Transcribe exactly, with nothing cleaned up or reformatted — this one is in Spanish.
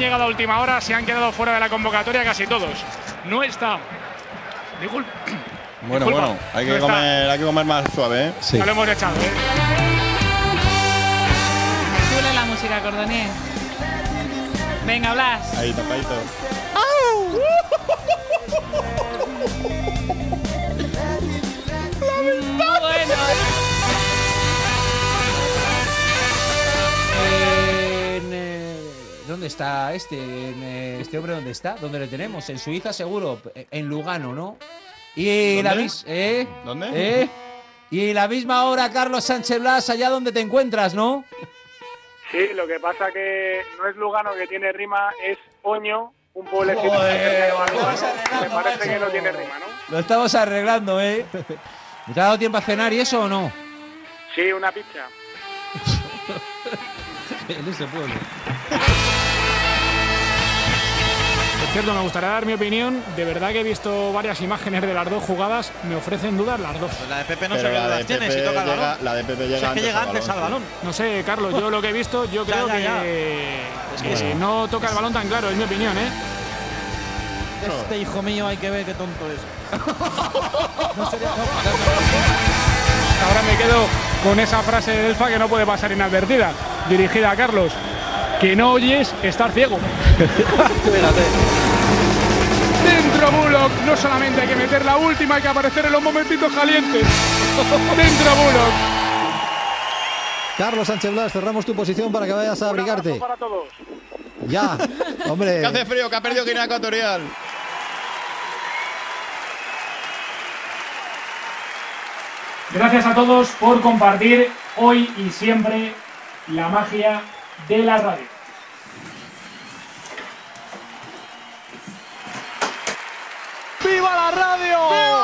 llegado a última hora, se han quedado fuera de la convocatoria casi todos. No está. Disculpa. Bueno, Disculpa, bueno, hay que, no comer, hay que comer más suave, ¿eh? Sí. Ya lo hemos echado, ¿eh? Sube la música, Cordonier. Venga, Blas. Ahí, tapadito. Bueno. En, eh, ¿Dónde está este? En, eh, ¿Este hombre dónde está? ¿Dónde le tenemos? En Suiza, seguro. En Lugano, ¿no? Y ¿Dónde? la mis ¿eh? ¿Dónde? ¿Eh? Y la misma hora, Carlos Sánchez Blas, allá donde te encuentras, ¿no? Sí, lo que pasa que no es Lugano que tiene rima, es Oño, un pueblecito Joder, cerca de Lugano. lo estamos arreglando, Me parece macho. que no tiene rima, ¿no? Lo estamos arreglando, ¿eh? ¿Te ha dado tiempo a cenar y eso o no? Sí, una pizza. En ese pueblo. Por cierto, me gustaría dar mi opinión. De verdad que he visto varias imágenes de las dos jugadas. Me ofrecen dudas las dos. Pues la de Pepe no Pero sé qué la de dudas tiene, Pepe si toca el llega- balón. la de Pepe llega O sea, es que antes llega al antes al balón, balón. No sé, Carlos, yo lo que he visto, yo Ya, creo ya, que, ya. que Es que no toca el balón tan claro, es mi opinión, ¿eh? Este hijo mío hay que ver qué tonto es. Ahora me quedo con esa frase de Elfa que no puede pasar inadvertida, dirigida a Carlos. Que no oyes, estar ciego. Dentro Bullock, no solamente hay que meter la última, hay que aparecer en los momentitos calientes. Dentro Bullock. Carlos Sánchez Blas, cerramos tu posición para que vayas a abrigarte. Para todos. Ya, hombre. Que hace frío, que ha perdido Guinea Ecuatorial. Gracias a todos por compartir hoy y siempre la magia de la radio. ¡Viva la radio!